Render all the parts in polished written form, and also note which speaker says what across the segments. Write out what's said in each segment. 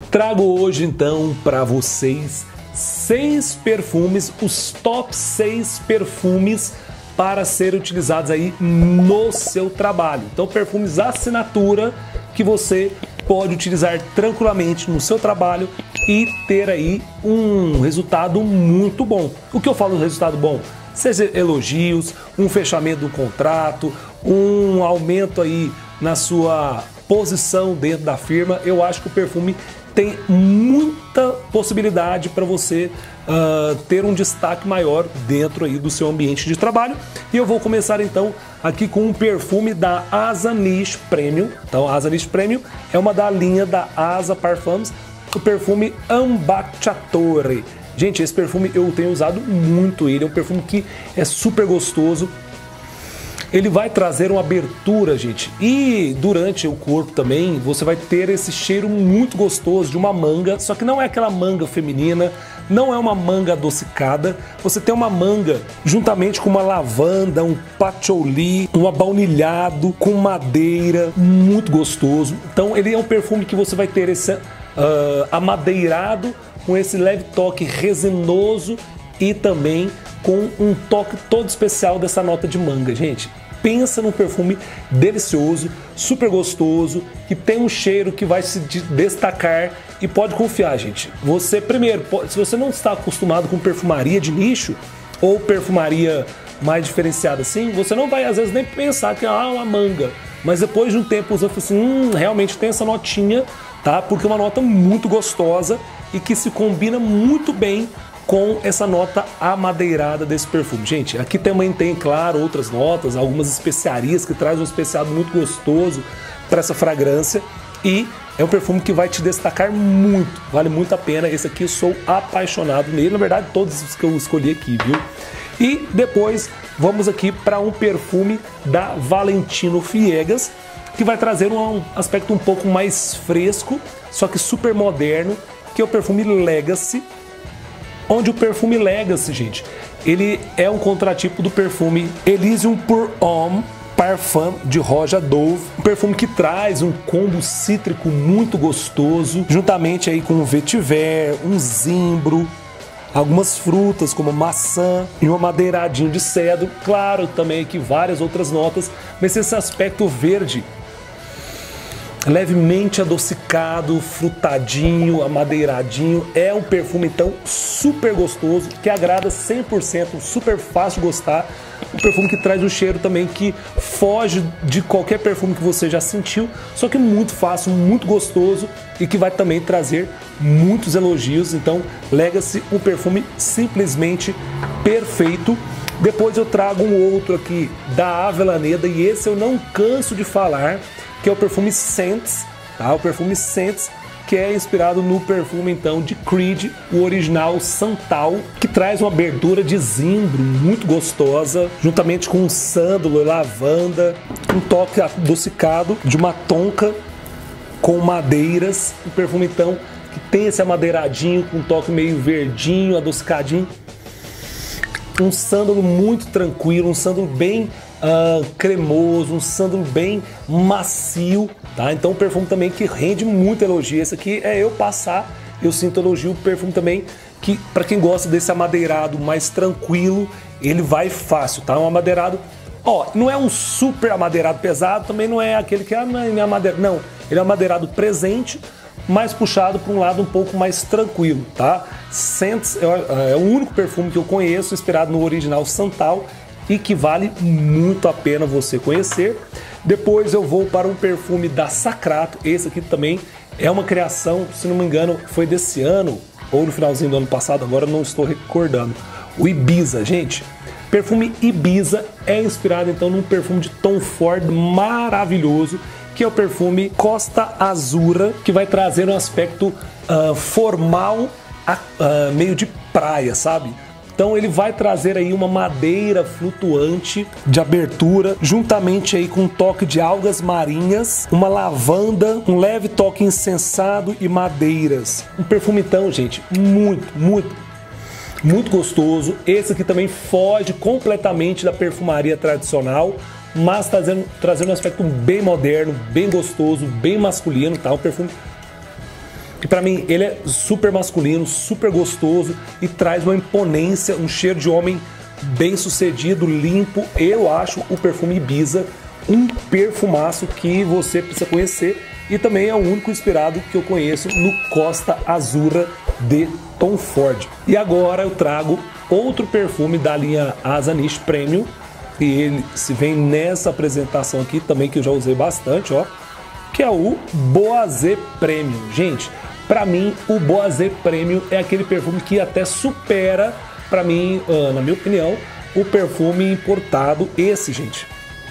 Speaker 1: Trago hoje então para vocês 6 perfumes, os top 6 perfumes para serem utilizados aí no seu trabalho. Então, perfumes assinatura que você pode utilizar tranquilamente no seu trabalho e ter aí um resultado muito bom. O que eu falo de resultado bom? Seja elogios, um fechamento do contrato, um aumento aí na sua posição dentro da firma. Eu acho que o perfume tem muita possibilidade para você ter um destaque maior dentro aí do seu ambiente de trabalho. E eu vou começar então aqui com um perfume da Asa Niche Premium. Então, a Asa Niche Premium é uma da linha da Asa Parfums, o perfume Ambasciatore. Gente, esse perfume eu tenho usado muito ele, é um perfume que é super gostoso. Ele vai trazer uma abertura, gente, e durante o corpo também você vai ter esse cheiro muito gostoso de uma manga, só que não é aquela manga feminina, não é uma manga adocicada, você tem uma manga juntamente com uma lavanda, um patchouli, um abaunilhado, com madeira, muito gostoso. Então ele é um perfume que você vai ter esse amadeirado, com esse leve toque resinoso e também com um toque todo especial dessa nota de manga, gente. Pensa num perfume delicioso, super gostoso, que tem um cheiro que vai se destacar e pode confiar, gente. Você, primeiro, se você não está acostumado com perfumaria de nicho ou perfumaria mais diferenciada assim, você não vai às vezes nem pensar que é uma manga, mas depois de um tempo usando assim, realmente tem essa notinha, tá? Porque é uma nota muito gostosa e que se combina muito bem com essa nota amadeirada desse perfume. Gente, aqui também tem, claro, outras notas, algumas especiarias que trazem um especiado muito gostoso para essa fragrância e é um perfume que vai te destacar muito, vale muito a pena. Esse aqui eu sou apaixonado nele, na verdade todos os que eu escolhi aqui, viu? E depois vamos aqui para um perfume da Valentino Viegas, que vai trazer um aspecto um pouco mais fresco, só que super moderno, que é o perfume Legacy. Onde o perfume Legacy, gente, ele é um contratipo do perfume Elysium Pour Homme Parfum de Roja Dove, um perfume que traz um combo cítrico muito gostoso, juntamente aí com um vetiver, um zimbro, algumas frutas como maçã e um amadeiradinho de cedro, claro, também aqui várias outras notas, mas esse aspecto verde levemente adocicado, frutadinho, amadeiradinho. É um perfume então super gostoso, que agrada 100%, super fácil de gostar. Um perfume que traz um cheiro também que foge de qualquer perfume que você já sentiu, só que muito fácil, muito gostoso e que vai também trazer muitos elogios. Então, Legacy, um perfume simplesmente perfeito. Depois eu trago um outro aqui da Avellaneda e esse eu não canso de falar, que é o perfume Scents, tá? O perfume Scents, que é inspirado no perfume então de Creed, o original Santal, que traz uma abertura de zimbro muito gostosa, juntamente com um sândalo, lavanda, um toque adocicado de uma tonka com madeiras. Um perfume então que tem esse amadeiradinho com um toque meio verdinho, adocicadinho. Um sândalo muito tranquilo, um sândalo bem cremoso, um sândalo bem macio, tá? Então um perfume também que rende muito elogio. Esse aqui é eu passar, eu sinto elogio. O perfume também que, para quem gosta desse amadeirado mais tranquilo, ele vai fácil, tá? Um amadeirado, ó, não é um super amadeirado pesado, também não é aquele que não é amadeirado, não. Ele é um amadeirado presente, mais puxado para um lado um pouco mais tranquilo, tá? Scents é o único perfume que eu conheço inspirado no original Santal e que vale muito a pena você conhecer. Depois eu vou para um perfume da Sacrato. Esse aqui também é uma criação, se não me engano, foi desse ano ou no finalzinho do ano passado, agora não estou recordando. O Ibiza, gente. Perfume Ibiza é inspirado então num perfume de Tom Ford maravilhoso, que é o perfume Costa Azura, que vai trazer um aspecto formal, meio de praia, sabe? Então ele vai trazer aí uma madeira flutuante de abertura, juntamente aí com um toque de algas marinhas, uma lavanda, um leve toque incensado e madeiras. Um perfume então, gente, muito gostoso. Esse aqui também foge completamente da perfumaria tradicional, mas trazendo um aspecto bem moderno, bem gostoso, bem masculino, tá? Um perfume que pra mim ele é super masculino, super gostoso e traz uma imponência, um cheiro de homem bem sucedido, limpo. Eu acho o perfume Ibiza um perfumaço que você precisa conhecer e também é o único inspirado que eu conheço no Costa Azura de Tom Ford. E agora eu trago outro perfume da linha Asaniche Premium e ele se vem nessa apresentação aqui também que eu já usei bastante, ó, que é o Boisé Premium. Gente, pra mim o Boisé Premium é aquele perfume que até supera, pra mim, na minha opinião, o perfume importado, esse, gente,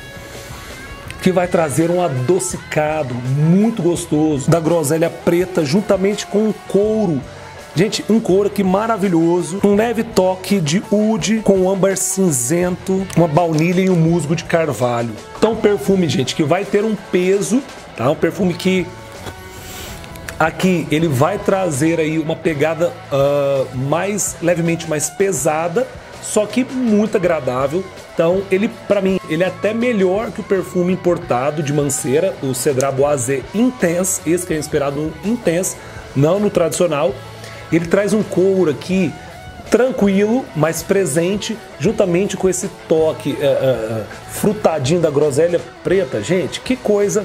Speaker 1: que vai trazer um adocicado muito gostoso da groselha preta juntamente com um couro. Gente, um couro aqui maravilhoso, um leve toque de oud com âmbar cinzento, uma baunilha e um musgo de carvalho. Então, perfume, gente, que vai ter um peso, tá? Um perfume que aqui ele vai trazer aí uma pegada levemente mais pesada, só que muito agradável. Então, ele, pra mim, ele é até melhor que o perfume importado de Mancera, o Cedrat Boisé Intense, esse que é inspirado no Intense, não no tradicional. Ele traz um couro aqui tranquilo, mas presente, juntamente com esse toque frutadinho da groselha preta. Gente, que coisa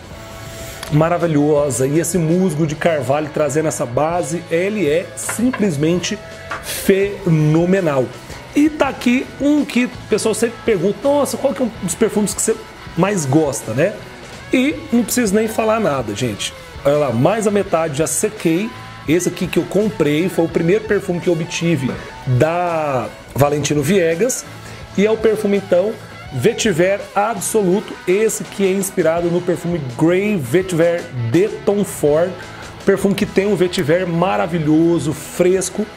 Speaker 1: maravilhosa! E esse musgo de carvalho trazendo essa base, ele é simplesmente fenomenal. E tá aqui um que o pessoal sempre pergunta, nossa, qual que é um dos perfumes que você mais gosta, né? E não preciso nem falar nada, gente. Olha lá, mais da metade já sequei. Esse aqui que eu comprei foi o primeiro perfume que eu obtive da Valentino Viegas. E é o perfume, então, Vetiver Absoluto. Esse que é inspirado no perfume Grey Vetiver de Tom Ford. Perfume que tem um vetiver maravilhoso, fresco.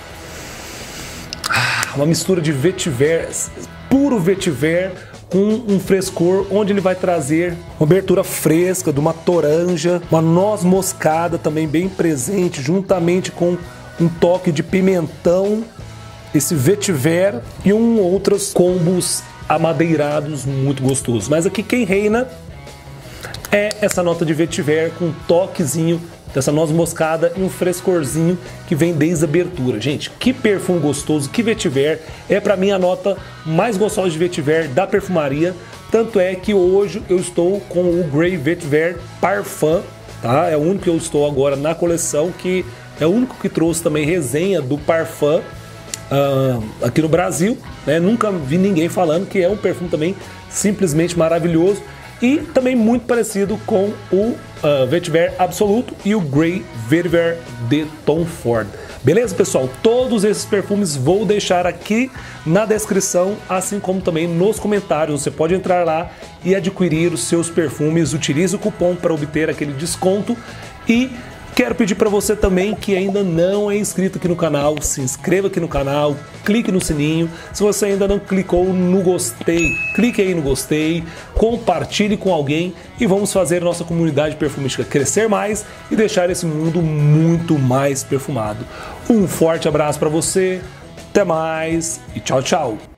Speaker 1: Uma mistura de vetiver, puro vetiver, com um frescor, onde ele vai trazer uma abertura fresca de uma toranja, uma noz moscada também bem presente, juntamente com um toque de pimentão, esse vetiver e outros combos amadeirados muito gostosos. Mas aqui quem reina é essa nota de vetiver com um toquezinho dessa noz moscada e um frescorzinho que vem desde a abertura. Gente, que perfume gostoso, que vetiver. É pra mim a nota mais gostosa de vetiver da perfumaria. Tanto é que hoje eu estou com o Grey Vetiver Parfum, tá? É o único que eu estou agora na coleção, que é o único que trouxe também resenha do Parfum aqui no Brasil, né? Nunca vi ninguém falando que é um perfume também simplesmente maravilhoso. E também muito parecido com o Vetiver Absoluto e o Grey Vetiver de Tom Ford. Beleza, pessoal? Todos esses perfumes vou deixar aqui na descrição, assim como também nos comentários. Você pode entrar lá e adquirir os seus perfumes. Utilize o cupom para obter aquele desconto. E quero pedir para você também que ainda não é inscrito aqui no canal, se inscreva aqui no canal, clique no sininho. Se você ainda não clicou no gostei, clique aí no gostei, compartilhe com alguém e vamos fazer a nossa comunidade perfumística crescer mais e deixar esse mundo muito mais perfumado. Um forte abraço para você, até mais e tchau, tchau!